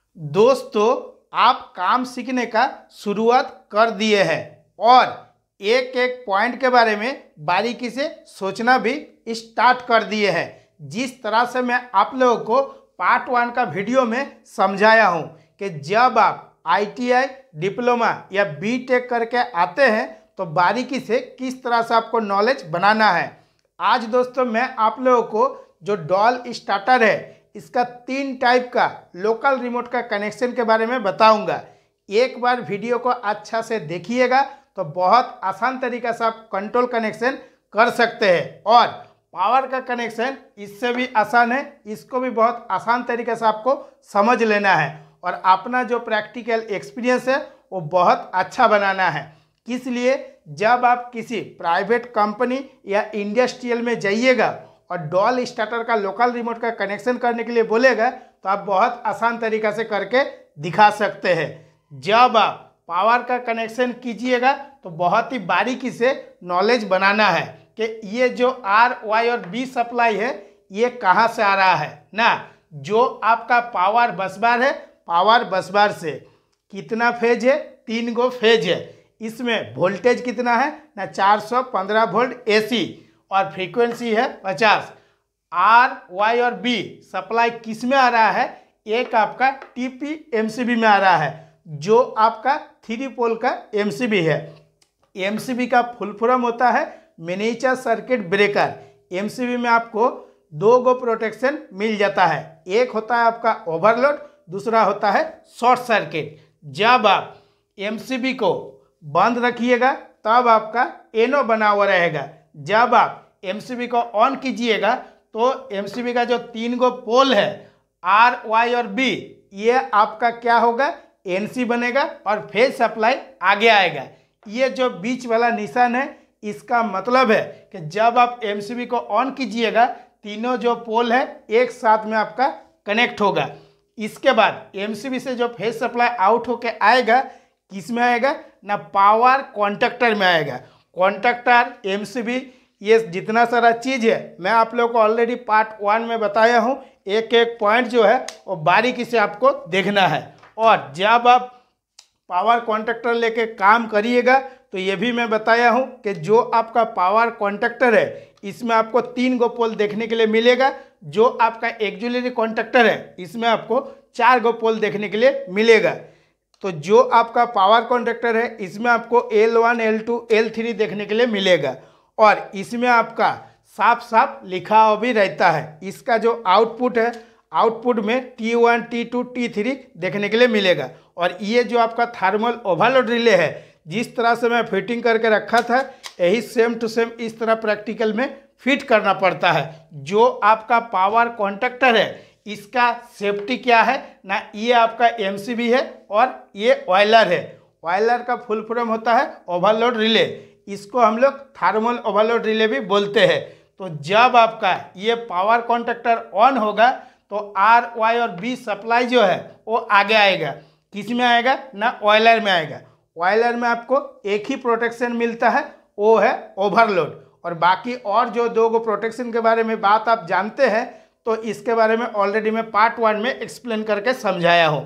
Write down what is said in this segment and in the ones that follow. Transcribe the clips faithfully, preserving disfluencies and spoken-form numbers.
दोस्तों, आप काम सीखने का शुरुआत कर दिए हैं और एक एक पॉइंट के बारे में बारीकी से सोचना भी स्टार्ट कर दिए हैं। जिस तरह से मैं आप लोगों को पार्ट वन का वीडियो में समझाया हूं कि जब आप आई टी आई, डिप्लोमा या बी टेक करके आते हैं तो बारीकी से किस तरह से आपको नॉलेज बनाना है। आज दोस्तों मैं आप लोगों को जो डॉल स्टार्टर है इसका तीन टाइप का लोकल रिमोट का कनेक्शन के बारे में बताऊंगा। एक बार वीडियो को अच्छा से देखिएगा तो बहुत आसान तरीका से आप कंट्रोल कनेक्शन कर सकते हैं और पावर का कनेक्शन इससे भी आसान है, इसको भी बहुत आसान तरीके से आपको समझ लेना है और अपना जो प्रैक्टिकल एक्सपीरियंस है वो बहुत अच्छा बनाना है। इसलिए जब आप किसी प्राइवेट कंपनी या इंडस्ट्रियल में जाइएगा और डॉल स्टार्टर का लोकल रिमोट का कनेक्शन करने के लिए बोलेगा तो आप बहुत आसान तरीका से करके दिखा सकते हैं। जब आप पावर का कनेक्शन कीजिएगा तो बहुत ही बारीकी से नॉलेज बनाना है कि ये जो आर वाई और बी सप्लाई है ये कहाँ से आ रहा है ना। जो आपका पावर बस बार है, पावर बस बार से कितना फेज है, तीन गो फेज है। इसमें वोल्टेज कितना है ना, चार सौ पंद्रह वोल्ट ए सी और फ्रीक्वेंसी है पचास। आर वाई और बी सप्लाई किस में आ रहा है, एक आपका T P M C B में आ रहा है जो आपका थ्री पोल का एम सी बी है। एम सी बी का फुल फॉर्म होता है miniature circuit breaker. M C B में आपको दो गो प्रोटेक्शन मिल जाता है, एक होता है आपका ओवरलोड, दूसरा होता है शॉर्ट सर्किट। जब आप एम सी बी को बंद रखिएगा तब आपका एनो बना हुआ रहेगा। जब आप एम सी बी को ऑन कीजिएगा तो एम सी बी का जो तीन गो पोल है आर वाई और बी ये आपका क्या होगा, एन सी बनेगा और फेज सप्लाई आगे आएगा। ये जो बीच वाला निशान है इसका मतलब है कि जब आप एम सी बी को ऑन कीजिएगा तीनों जो पोल है एक साथ में आपका कनेक्ट होगा। इसके बाद एम सी बी से जो फेज सप्लाई आउट होके आएगा किस में आएगा ना, पावर कॉन्टैक्टर में आएगा। कॉन्टैक्टर, एम सी बी, ये जितना सारा चीज़ है मैं आप लोगों को ऑलरेडी पार्ट वन में बताया हूँ। एक एक पॉइंट जो है वो बारीकी से आपको देखना है और जब आप पावर कॉन्टैक्टर लेके काम करिएगा तो ये भी मैं बताया हूँ कि जो आपका पावर कॉन्टैक्टर है इसमें आपको तीन गो पोल देखने के लिए मिलेगा। जो आपका एक्जुलरी कॉन्टैक्टर है इसमें आपको चार गो पोल देखने के लिए मिलेगा। तो जो आपका पावर कॉन्टैक्टर है इसमें आपको L one, L two, L three देखने के लिए मिलेगा और इसमें आपका साफ साफ लिखा हुआ भी रहता है। इसका जो आउटपुट है आउटपुट में T one, T two, T three देखने के लिए मिलेगा। और ये जो आपका थर्मल ओवरलोड रिले है जिस तरह से मैं फिटिंग करके रखा था यही सेम टू सेम इस तरह प्रैक्टिकल में फिट करना पड़ता है। जो आपका पावर कॉन्टैक्टर है इसका सेफ्टी क्या है ना, ये आपका एम सी बी है और ये ऑयलर है। ऑयलर का फुल फॉर्म होता है ओवरलोड रिले, इसको हम लोग थर्मल ओवरलोड रिले भी बोलते हैं। तो जब आपका ये पावर कॉन्टैक्टर ऑन होगा तो आर वाई और बी सप्लाई जो है वो आगे आएगा। किस में आएगा ना, ऑयलर में आएगा। ऑयलर में आपको एक ही प्रोटेक्शन मिलता है, वो है ओवरलोड। और बाकी और जो दो गो प्रोटेक्शन के बारे में बात आप जानते हैं तो इसके बारे में ऑलरेडी मैं पार्ट वन में एक्सप्लेन करके समझाया हूँ।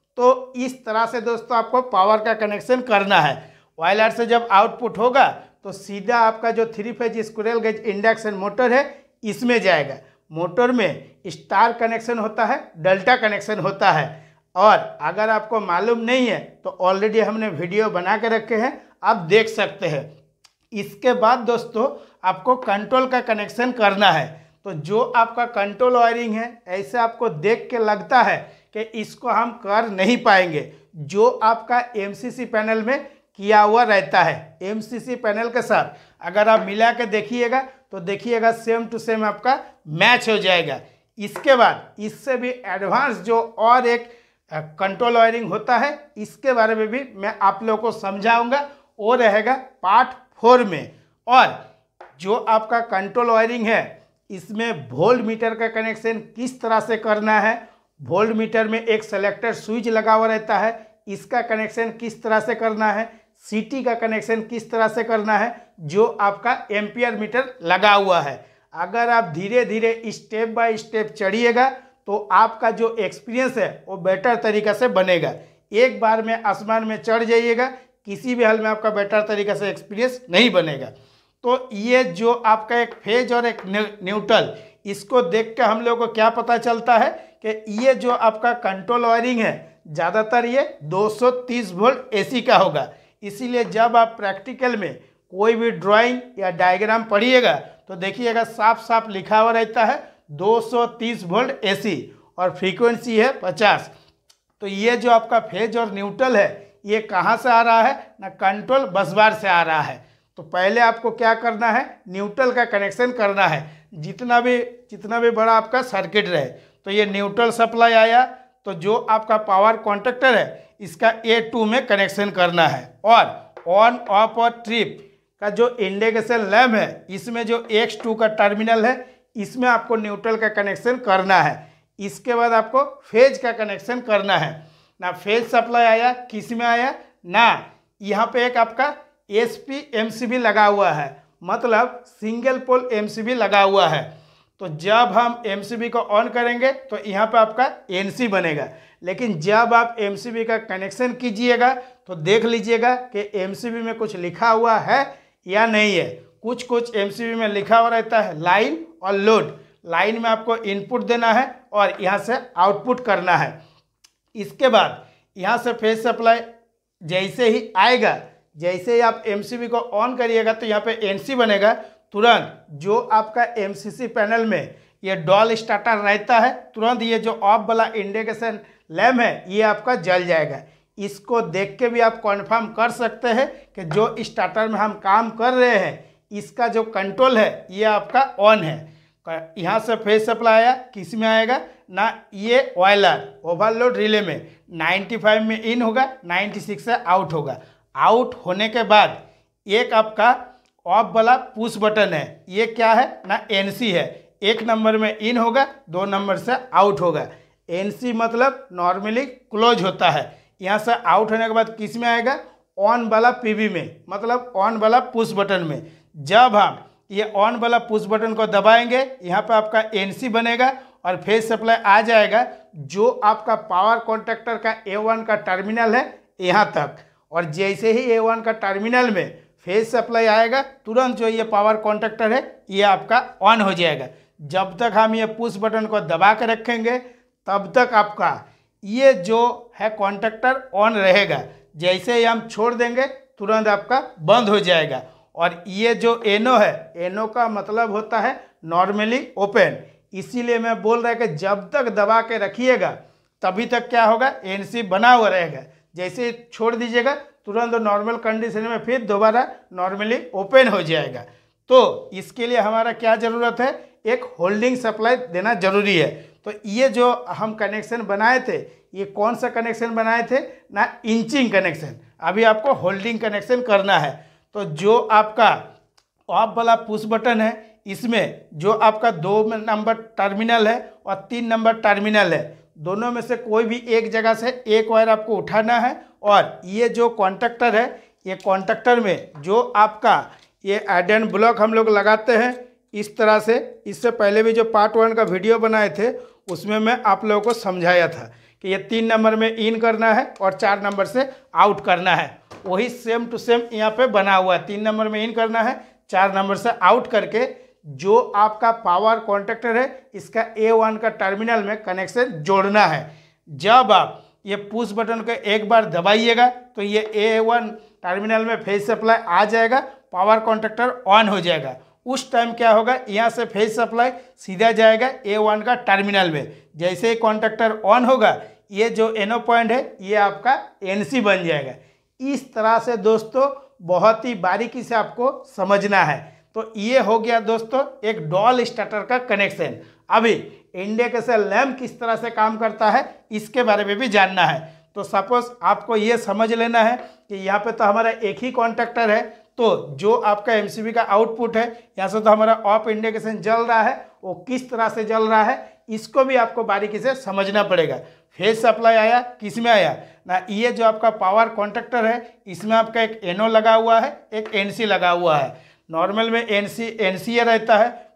तो इस तरह से दोस्तों आपको पावर का कनेक्शन करना है। ऑयलर से जब आउटपुट होगा तो सीधा आपका जो three phase squirrel cage induction motor है इसमें जाएगा। मोटर में स्टार कनेक्शन होता है, डेल्टा कनेक्शन होता है। और अगर आपको मालूम नहीं है तो ऑलरेडी हमने वीडियो बना के रखे हैं, आप देख सकते हैं। इसके बाद दोस्तों आपको कंट्रोल का कनेक्शन करना है। तो जो आपका कंट्रोल वायरिंग है ऐसे आपको देख के लगता है कि इसको हम कर नहीं पाएंगे। जो आपका एम सी सी पैनल में किया हुआ रहता है, एम सी सी पैनल के साथ अगर आप मिला के देखिएगा तो देखिएगा सेम टू सेम आपका मैच हो जाएगा। इसके बाद इससे भी एडवांस जो और एक कंट्रोल वायरिंग होता है इसके बारे में भी मैं आप लोगों को समझाऊंगा, वो रहेगा पार्ट फोर में। और जो आपका कंट्रोल वायरिंग है इसमें वोल्ट मीटर का कनेक्शन किस तरह से करना है, वोल्ट मीटर में एक सेलेक्टर स्विच लगा हुआ रहता है, इसका कनेक्शन किस तरह से करना है, सीटी का कनेक्शन किस तरह से करना है, जो आपका एम्पियर मीटर लगा हुआ है। अगर आप धीरे धीरे स्टेप बाय स्टेप चढ़िएगा तो आपका जो एक्सपीरियंस है वो बेटर तरीक़ा से बनेगा। एक बार में आसमान में चढ़ जाइएगा, किसी भी हाल में आपका बेटर तरीक़ा से एक्सपीरियंस नहीं बनेगा। तो ये जो आपका एक फेज और एक न्यूट्रल, इसको देख के हम लोग को क्या पता चलता है कि ये जो आपका कंट्रोल वायरिंग है ज़्यादातर ये दो सौ तीस वोल्ट एसी का होगा। इसीलिए जब आप प्रैक्टिकल में कोई भी ड्राइंग या डायग्राम पढ़िएगा तो देखिएगा साफ साफ लिखा हुआ रहता है दो सौ तीस वोल्ट एसी और फ्रीक्वेंसी है पचास। तो ये जो आपका फेज और न्यूट्रल है ये कहाँ से आ रहा है ना, कंट्रोल बसबार से आ रहा है। तो पहले आपको क्या करना है, न्यूट्रल का कनेक्शन करना है। जितना भी जितना भी बड़ा आपका सर्किट रहे, तो ये न्यूट्रल सप्लाई आया तो जो आपका पावर कॉन्ट्रैक्टर है इसका ए टू में कनेक्शन करना है। और ऑन ऑफ और ट्रिप का जो इंडिकेशन लैम्प है इसमें जो एक्स टू का टर्मिनल है इसमें आपको न्यूट्रल का कनेक्शन करना है। इसके बाद आपको फेज का कनेक्शन करना है ना। फेज सप्लाई आया, किस में आया ना, यहाँ पे एक आपका S P M C B लगा हुआ है, मतलब single pole M C B लगा हुआ है। तो जब हम एम सी बी को ऑन करेंगे तो यहाँ पे आपका एन सी बनेगा। लेकिन जब आप एम सी बी का कनेक्शन कीजिएगा तो देख लीजिएगा कि एम सी बी में कुछ लिखा हुआ है या नहीं है। कुछ कुछ एम सी बी में लिखा हुआ रहता है लाइन और लोड। लाइन में आपको इनपुट देना है और यहाँ से आउटपुट करना है। इसके बाद यहाँ से फेज सप्लाई जैसे ही आएगा, जैसे ही आप एम सी बी को ऑन करिएगा तो यहाँ पे एन सी बनेगा। तुरंत जो आपका एम सी सी पैनल में ये डॉल स्टार्टर रहता है, तुरंत ये जो ऑफ वाला इंडिकेशन लैम्प है ये आपका जल जाएगा। इसको देख के भी आप कन्फर्म कर सकते हैं कि जो स्टार्टर में हम काम कर रहे हैं इसका जो कंट्रोल है ये आपका ऑन है। यहाँ से फेज सप्लाई आया, किस में आएगा ना, ये ऑयलर ओवरलोड रिले में पचानवे में इन होगा, छियानवे से आउट होगा। आउट होने के बाद एक आपका ऑफ वाला पुश बटन है, ये क्या है ना, एन सी है। एक नंबर में इन होगा, दो नंबर से आउट होगा। एन सी मतलब नॉर्मली क्लोज होता है। यहाँ से आउट होने के बाद किस में आएगा, ऑन वाला पी बी में, मतलब ऑन वाला पुश बटन में। जब हम ये ऑन वाला पुश बटन को दबाएंगे यहाँ पे आपका एन सी बनेगा और फेज सप्लाई आ जाएगा जो आपका पावर कॉन्ट्रैक्टर का ए वन का टर्मिनल है यहाँ तक। और जैसे ही ए वन का टर्मिनल में फेज सप्लाई आएगा तुरंत जो ये पावर कॉन्ट्रैक्टर है ये आपका ऑन हो जाएगा। जब तक हम ये पुश बटन को दबा के रखेंगे तब तक आपका ये जो है कॉन्ट्रैक्टर ऑन रहेगा। जैसे ही हम छोड़ देंगे तुरंत आपका बंद हो जाएगा। और ये जो एनो है, एनो का मतलब होता है नॉर्मली ओपन। इसीलिए मैं बोल रहा है कि जब तक दबा के रखिएगा तभी तक क्या होगा, एन सी बना हुआ रहेगा। जैसे छोड़ दीजिएगा तुरंत नॉर्मल कंडीशन में फिर दोबारा नॉर्मली ओपन हो जाएगा। तो इसके लिए हमारा क्या ज़रूरत है, एक होल्डिंग सप्लाई देना जरूरी है। तो ये जो हम कनेक्शन बनाए थे ये कौन सा कनेक्शन बनाए थे ना, इंचिंग कनेक्शन। अभी आपको होल्डिंग कनेक्शन करना है। तो जो आपका ऑफ वाला पुश बटन है इसमें जो आपका दो नंबर टर्मिनल है और तीन नंबर टर्मिनल है, दोनों में से कोई भी एक जगह से एक वायर आपको उठाना है। और ये जो कॉन्ट्रैक्टर है, ये कॉन्ट्रैक्टर में जो आपका ये आयरन ब्लॉक हम लोग लगाते हैं इस तरह से। इससे पहले भी जो पार्ट वन का वीडियो बनाए थे उसमें मैं आप लोगों को समझाया था कि ये तीन नंबर में इन करना है और चार नंबर से आउट करना है। वही सेम टू सेम यहाँ पे बना हुआ है। तीन नंबर में इन करना है, चार नंबर से आउट करके जो आपका पावर कॉन्ट्रैक्टर है इसका ए वन का टर्मिनल में कनेक्शन जोड़ना है। जब आप ये पुश बटन को एक बार दबाइएगा तो ये ए वन टर्मिनल में फेज सप्लाई आ जाएगा, पावर कॉन्ट्रैक्टर ऑन हो जाएगा। उस टाइम क्या होगा, यहाँ से फेज सप्लाई सीधा जाएगा ए वन का टर्मिनल में। जैसे ही कॉन्ट्रैक्टर ऑन होगा ये जो एनो पॉइंट है ये आपका एन सी बन जाएगा। इस तरह से दोस्तों बहुत ही बारीकी से आपको समझना है। तो ये हो गया दोस्तों एक डॉल स्टार्टर का कनेक्शन। अभी इंडिकेशन लैम्प किस तरह से काम करता है इसके बारे में भी जानना है। तो सपोज आपको ये समझ लेना है कि यहाँ पे तो हमारा एक ही कॉन्ट्रैक्टर है, तो जो आपका एमसीबी का आउटपुट है यहाँ से तो हमारा ऑफ इंडिकेशन जल रहा है, वो किस तरह से जल रहा है इसको भी आपको बारीकी से समझना पड़ेगा। फेज सप्लाई आया, किस में आया ना, ये जो आपका पावर कॉन्ट्रैक्टर है इसमें आपका एक एनो लगा हुआ है, एक एनसी लगा हुआ है। नॉर्मल में एनसी एनसीए रहता है,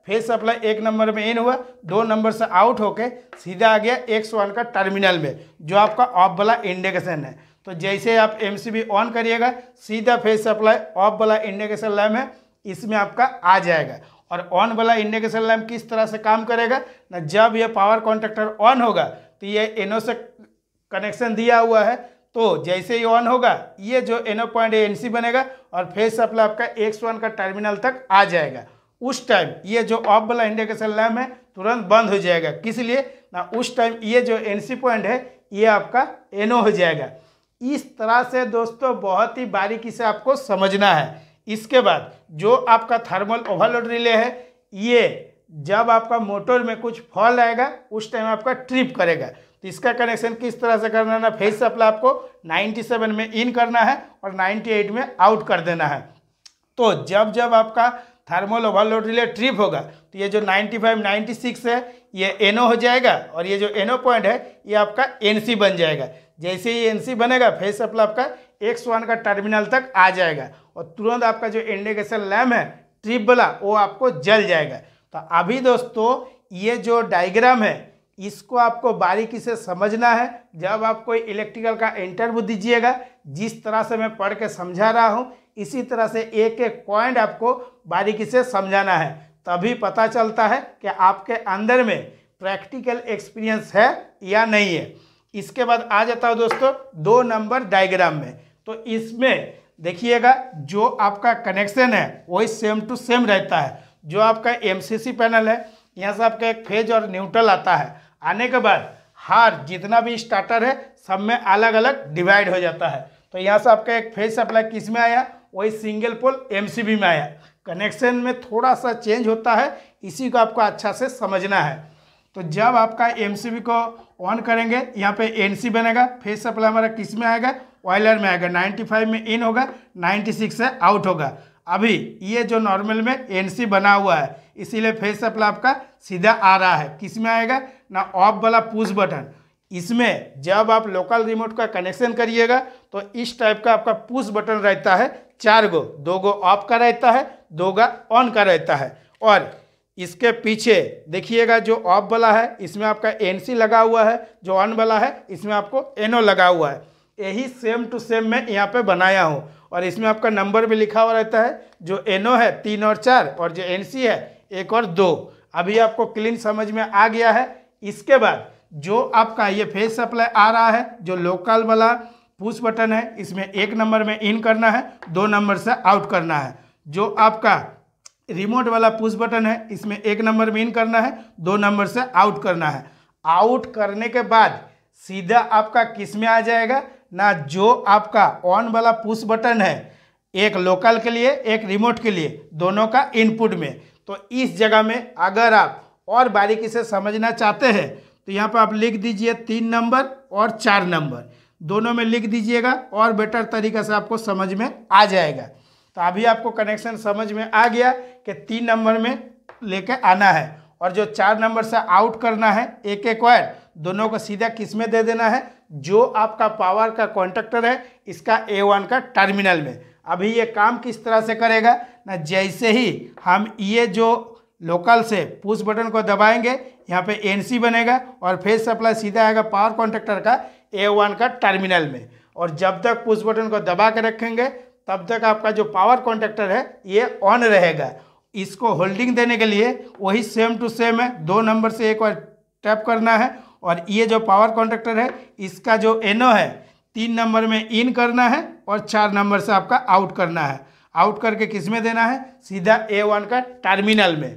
फेज सप्लाई एक नंबर में इन हुआ, दो नंबर से आउट होके सीधा आ गया एक्स वन का टर्मिनल में, जो आपका ऑफ वाला इंडिकेशन है। तो जैसे आप एमसीबी ऑन करिएगा, सीधा फेज सप्लाई ऑफ वाला इंडिकेशन लैम्प है इसमें आपका आ जाएगा। और ऑन वाला इंडिकेशन लैम्प किस तरह से काम करेगा ना, जब ये पावर कॉन्टैक्टर ऑन होगा तो ये एनओ से कनेक्शन दिया हुआ है, तो जैसे ही ऑन होगा ये जो एनओ पॉइंट एनसी बनेगा और फेज सप्लाई आपका एक्स वन का टर्मिनल तक आ जाएगा। उस टाइम ये जो ऑफ वाला इंडिकेशन लैम्प है तुरंत बंद हो जाएगा। किस लिए ना, उस टाइम ये जो एनसी पॉइंट है ये आपका एनओ हो जाएगा। इस तरह से दोस्तों बहुत ही बारीकी से आपको समझना है। इसके बाद जो आपका थर्मल ओवरलोड रिले है, ये जब आपका मोटर में कुछ फॉल्ट आएगा उस टाइम आपका ट्रिप करेगा। तो इसका कनेक्शन किस तरह से करना है ना, फेज सप्लाई आपको सत्तानवे में इन करना है और अट्ठानवे में आउट कर देना है। तो जब जब आपका थर्मल ओवरलोड रिले ट्रिप होगा तो ये जो पचानवे, छियानवे है ये एनओ हो जाएगा और ये जो एनओ पॉइंट है ये आपका एनसी बन जाएगा। जैसे ही एनसी बनेगा फेज सप्लाई आपका एक्स वन का टर्मिनल तक आ जाएगा और तुरंत आपका जो इंडिकेशन लैम्प है ट्रिप वाला वो आपको जल जाएगा। तो अभी दोस्तों ये जो डायग्राम है इसको आपको बारीकी से समझना है। जब आप कोई इलेक्ट्रिकल का इंटरव्यू दीजिएगा, जिस तरह से मैं पढ़ के समझा रहा हूँ इसी तरह से एक एक पॉइंट आपको बारीकी से समझाना है, तभी पता चलता है कि आपके अंदर में प्रैक्टिकल एक्सपीरियंस है या नहीं है। इसके बाद आ जाता है दोस्तों दो नंबर डायग्राम में। तो इसमें देखिएगा जो आपका कनेक्शन है वही सेम टू सेम रहता है। जो आपका एमसीसी पैनल है यहाँ से आपका एक फेज और न्यूट्रल आता है, आने के बाद हर जितना भी स्टार्टर है सब में अलग अलग डिवाइड हो जाता है। तो यहाँ से आपका एक फेज सप्लाई किस में आया, वही सिंगल पोल एमसीबी में आया। कनेक्शन में थोड़ा सा चेंज होता है, इसी को आपको अच्छा से समझना है। तो जब आपका एमसीबी को ऑन करेंगे यहाँ पे एनसी बनेगा, फेज सप्लाई हमारा किस में आएगा, ऑयलर में आएगा, पचानवे में इन होगा, छियानवे से आउट होगा। अभी ये जो नॉर्मल में एनसी बना हुआ है इसीलिए फेज सप्लाई आपका सीधा आ रहा है। किस में आएगा ना, ऑफ वाला पुश बटन। इसमें जब आप लोकल रिमोट का कनेक्शन करिएगा तो इस टाइप का आपका पुश बटन रहता है, चार गो, दो गो ऑफ का रहता है, दो गा ऑन का रहता है। और इसके पीछे देखिएगा जो ऑफ वाला है इसमें आपका एनसी लगा हुआ है, जो ऑन वाला है इसमें आपको एनओ लगा हुआ है। यही सेम टू सेम मैं यहाँ पे बनाया हूँ और इसमें आपका नंबर भी लिखा हुआ रहता है। जो एनओ है तीन और चार और जो एनसी है एक और दो। अभी आपको क्लीन समझ में आ गया है। इसके बाद जो आपका ये फेज सप्लाई आ रहा है, जो लोकल वाला पुश बटन है इसमें एक नंबर में इन करना है, दो नंबर से आउट करना है। जो आपका रिमोट वाला पुश बटन है इसमें एक नंबर में इन करना है, दो नंबर से आउट करना है। आउट करने के बाद सीधा आपका किस में आ जाएगा ना, जो आपका ऑन वाला पुश बटन है, एक लोकल के लिए एक रिमोट के लिए, दोनों का इनपुट में। तो इस जगह में अगर आप और बारीकी से समझना चाहते हैं तो यहाँ पर आप लिख दीजिए तीन नंबर और चार नंबर, दोनों में लिख दीजिएगा और बेटर तरीक़ा से आपको समझ में आ जाएगा। तो अभी आपको कनेक्शन समझ में आ गया कि तीन नंबर में लेके आना है और जो चार नंबर से आउट करना है एक एक वायर, दोनों को सीधा किस में दे देना है, जो आपका पावर का कॉन्टैक्टर है इसका ए वन का टर्मिनल में। अभी ये काम किस तरह से करेगा ना, जैसे ही हम ये जो लोकल से पुश बटन को दबाएंगे यहाँ पे एनसी बनेगा और फेज सप्लाई सीधा आएगा पावर कॉन्टैक्टर का ए वन का टर्मिनल में। और जब तक पुश बटन को दबा के रखेंगे तब तक आपका जो पावर कॉन्टैक्टर है ये ऑन रहेगा। इसको होल्डिंग देने के लिए वही सेम टू सेम है, दो नंबर से एक बार टैप करना है और ये जो पावर कॉन्टैक्टर है इसका जो एनओ है तीन नंबर में इन करना है और चार नंबर से आपका आउट करना है। आउट करके किस में देना है, सीधा ए वन का टर्मिनल में।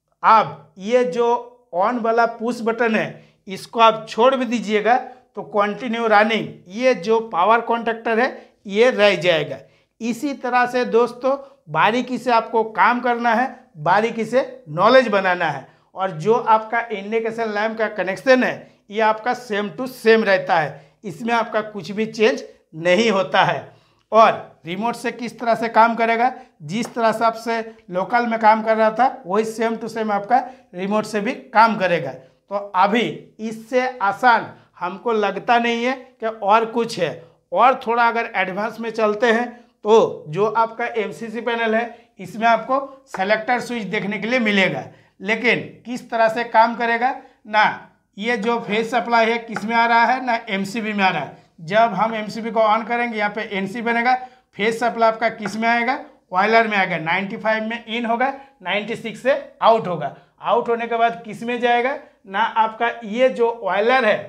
अब ये जो ऑन वाला पुश बटन है इसको आप छोड़ भी दीजिएगा तो कंटिन्यू रनिंग ये जो पावर कॉन्टैक्टर है ये रह जाएगा। इसी तरह से दोस्तों बारीकी से आपको काम करना है, बारीकी से नॉलेज बनाना है। और जो आपका इंडिकेशन लैम्प का कनेक्शन है ये आपका सेम टू सेम रहता है, इसमें आपका कुछ भी चेंज नहीं होता है। और रिमोट से किस तरह से काम करेगा, जिस तरह से आपसे लोकल में काम कर रहा था वही सेम टू सेम आपका रिमोट से भी काम करेगा। तो अभी इससे आसान हमको लगता नहीं है कि और कुछ है। और थोड़ा अगर एडवांस में चलते हैं तो जो आपका एमसीसी पैनल है इसमें आपको सेलेक्टर स्विच देखने के लिए मिलेगा, लेकिन किस तरह से काम करेगा ना, ये जो फेज सप्लाई है किस में आ रहा है ना, एमसीबी में आ रहा है। जब हम एमसीबी को ऑन करेंगे यहाँ पे एनसी बनेगा, फेज सप्लाई आपका किस में आएगा, ऑयलर में आएगा। पचानवे में इन होगा, छियानवे से आउट होगा। आउट होने के बाद किस में जाएगा ना, आपका ये जो ऑयलर है,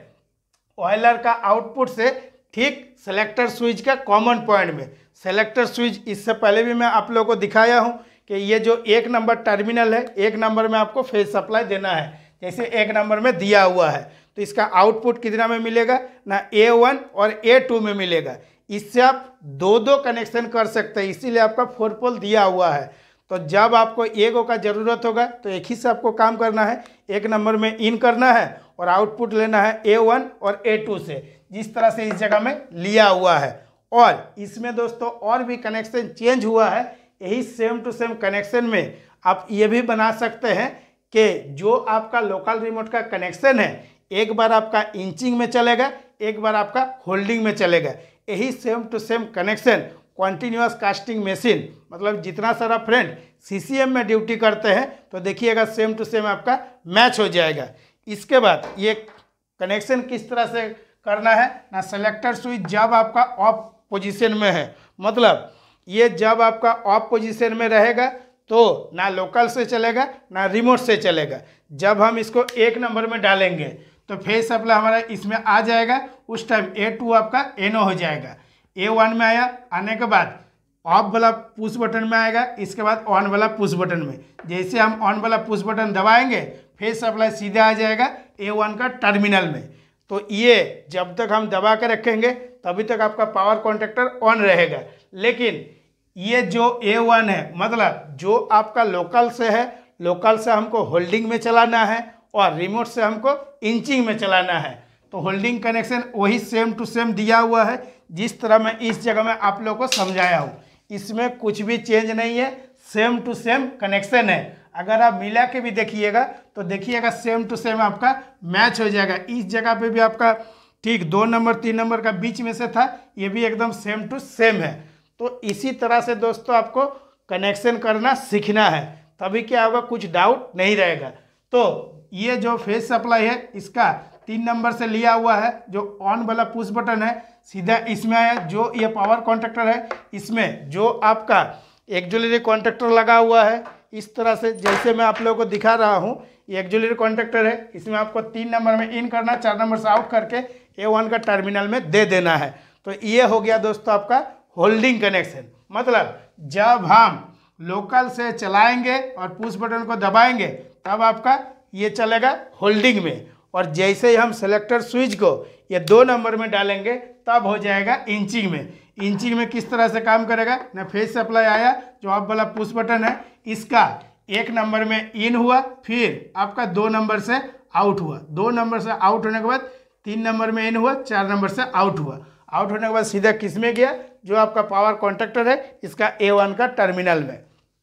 ऑयलर का आउटपुट से ठीक सेलेक्टर स्विच का कॉमन पॉइंट में। सेलेक्टर स्विच इससे पहले भी मैं आप लोगों को दिखाया हूँ कि ये जो एक नंबर टर्मिनल है, एक नंबर में आपको फेज सप्लाई देना है, जैसे एक नंबर में दिया हुआ है, तो इसका आउटपुट कितना में मिलेगा ना, ए वन और ए टू में मिलेगा। इससे आप दो दो कनेक्शन कर सकते हैं, इसीलिए आपका फोर पोल दिया हुआ है। तो जब आपको एक का ज़रूरत होगा तो एक ही से आपको काम करना है, एक नंबर में इन करना है और आउटपुट लेना है ए वन और ए टू से, जिस तरह से इस जगह में लिया हुआ है। और इसमें दोस्तों और भी कनेक्शन चेंज हुआ है, यही सेम टू सेम कनेक्शन में आप ये भी बना सकते हैं कि जो आपका लोकल रिमोट का कनेक्शन है, एक बार आपका इंचिंग में चलेगा, एक बार आपका होल्डिंग में चलेगा। यही same to same connection continuous casting machine, मतलब जितना सारा फ्रेंड सीसीएम में ड्यूटी करते हैं तो देखिएगा सेम टू सेम आपका मैच हो जाएगा। इसके बाद ये कनेक्शन किस तरह से करना है ना, सेलेक्टर स्विच जब आपका ऑफ पोजीशन में है, मतलब ये जब आपका ऑफ पोजीशन में रहेगा तो ना लोकल से चलेगा ना रिमोट से चलेगा। जब हम इसको एक नंबर में डालेंगे तो फेज सप्लाई हमारा इसमें आ जाएगा, उस टाइम ए टू आपका एनो हो जाएगा। ए वन में आया, आने के बाद ऑफ वाला पुश बटन में आएगा, इसके बाद ऑन वाला पुश बटन में। जैसे हम ऑन वाला पुश बटन दबाएंगे फेज सप्लाई सीधा आ जाएगा ए वन का टर्मिनल में। तो ये जब तक हम दबा के रखेंगे तभी तक आपका पावर कॉन्ट्रैक्टर ऑन रहेगा। लेकिन ये जो ए वन है, मतलब जो आपका लोकल से है, लोकल से हमको होल्डिंग में चलाना है और रिमोट से हमको इंचिंग में चलाना है। तो होल्डिंग कनेक्शन वही सेम टू सेम दिया हुआ है जिस तरह मैं इस जगह में आप लोगों को समझाया हूँ। इसमें कुछ भी चेंज नहीं है, सेम टू सेम कनेक्शन है। अगर आप मिला के भी देखिएगा तो देखिएगा सेम टू सेम आपका मैच हो जाएगा। इस जगह पे भी आपका ठीक दो नंबर तीन नंबर का बीच में से था, ये भी एकदम सेम टू सेम है। तो इसी तरह से दोस्तों आपको कनेक्शन करना सीखना है, तभी क्या होगा, कुछ डाउट नहीं रहेगा। तो ये जो फेज सप्लाई है इसका तीन नंबर से लिया हुआ है, जो ऑन वाला पुश बटन है सीधा इसमें आया। जो ये पावर कॉन्ट्रैक्टर है इसमें जो आपका एक्जुलरी कॉन्ट्रैक्टर लगा हुआ है, इस तरह से जैसे मैं आप लोगों को दिखा रहा हूँ, ये एक्जुलरी कॉन्ट्रैक्टर है, इसमें आपको तीन नंबर में इन करना, चार नंबर से आउट करके ए वन का टर्मिनल में दे देना है। तो ये हो गया दोस्तों आपका होल्डिंग कनेक्शन। मतलब जब हम लोकल से चलाएंगे और पुश बटन को दबाएंगे तब आपका ये चलेगा होल्डिंग में, और जैसे ही हम सेलेक्टर स्विच को ये दो नंबर में डालेंगे तब हो जाएगा इंचिंग में। इंचिंग में किस तरह से काम करेगा ना, फेज सप्लाई आया, जो आप वाला पुश बटन है इसका एक नंबर में इन हुआ, फिर आपका दो नंबर से आउट हुआ, दो नंबर से आउट होने के बाद तीन नंबर में इन हुआ, चार नंबर से आउट हुआ। आउट होने के बाद सीधा किस में गया, जो आपका पावर कॉन्ट्रैक्टर है इसका ए वन का टर्मिनल में।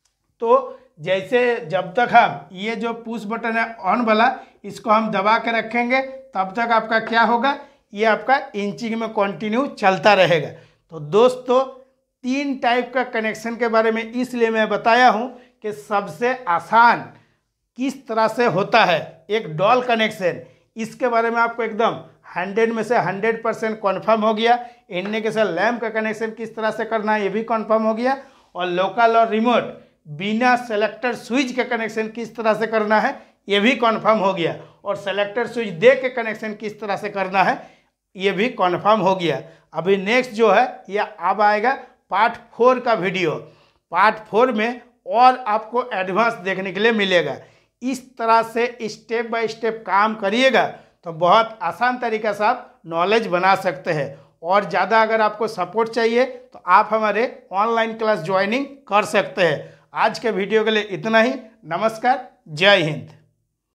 तो जैसे जब तक हम ये जो पुश बटन है ऑन वाला, इसको हम दबा के रखेंगे तब तक आपका क्या होगा, ये आपका इंचिंग में कंटिन्यू चलता रहेगा। तो दोस्तों तीन टाइप का कनेक्शन के बारे में इसलिए मैं बताया हूँ कि सबसे आसान किस तरह से होता है एक डॉल कनेक्शन, इसके बारे में आपको एकदम हंड्रेड में से हंड्रेड परसेंट कन्फर्म हो गया। इंडिकेशन लैम्प का कनेक्शन किस तरह से करना है ये भी कन्फर्म हो गया, और लोकल और रिमोट बिना सेलेक्टर स्विच के कनेक्शन किस तरह से करना है ये भी कन्फर्म हो गया, और सेलेक्टर स्विच दे के कनेक्शन किस तरह से करना है ये भी कन्फर्म हो गया। अभी नेक्स्ट जो है ये अब आएगा पार्ट फोर का वीडियो। पार्ट फोर में और आपको एडवांस देखने के लिए मिलेगा। इस तरह से स्टेप बाय स्टेप काम करिएगा तो बहुत आसान तरीका से आप नॉलेज बना सकते हैं। और ज़्यादा अगर आपको सपोर्ट चाहिए तो आप हमारे ऑनलाइन क्लास ज्वाइनिंग कर सकते हैं। आज के वीडियो के लिए इतना ही। नमस्कार, जय हिंद।